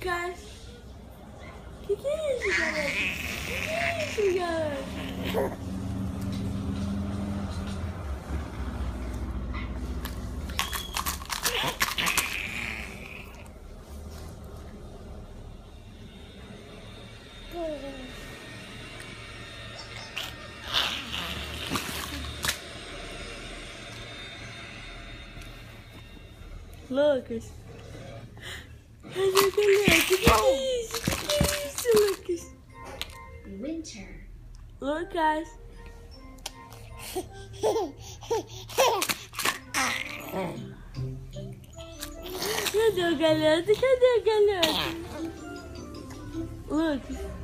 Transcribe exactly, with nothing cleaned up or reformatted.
Lucas. Que que é isso, galera? Que que é isso, galera? Lucas. Cadê, galera? Que que é isso? Que que é isso, Lucas? Winter. Lucas. Cadê o garoto? Cadê o garoto? Lucas.